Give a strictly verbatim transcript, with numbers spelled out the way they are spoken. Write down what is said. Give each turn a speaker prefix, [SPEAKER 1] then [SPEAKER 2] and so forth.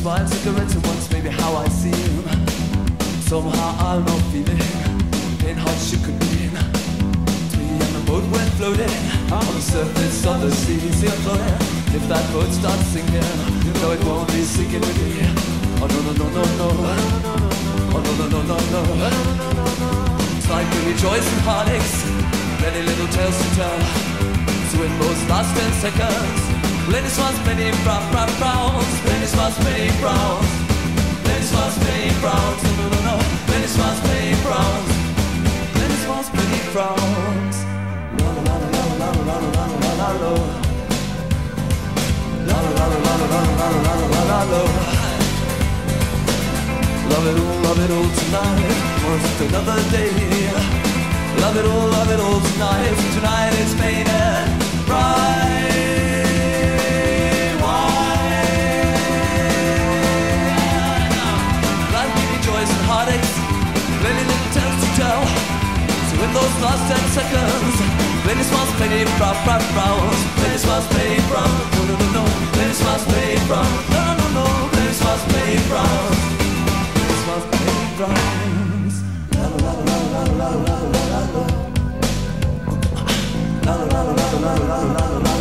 [SPEAKER 1] smile, cigarettes, and once maybe how I see him. Somehow I'm not feeling in hot sugar green. It's me and the boat went floating on the surface of the sea. See I'm floating. If that boat starts sinking, you know it won't be sinking with me. Oh no no no no no. Oh no no no no no. It's like we rejoice in heartaches, many little tales to tell. So in those last ten seconds, plenty smiles, many brown brown browns, plenty smiles, many browns, plenty smiles, many browns. No no no no. Plenty smiles, many browns, plenty smiles, many browns. La la la la la la la la la la la. La la la la la la la la la la la. Love it all, love it all tonight, just another day. Love it all, love it all tonight, tonight is made and bright. Why? Life give me joys and heartaches, plenty little tales to tell. So in those last ten seconds, plenty smiles, plenty brown, brown, browns, plenty smiles, plenty brown. No, no, no, no, plenty smiles, plenty brown. No, no, no, plenty smiles, plenty brown. Plenty smiles, plenty browns. La la la la la la la la la la. La la la la la la la la la.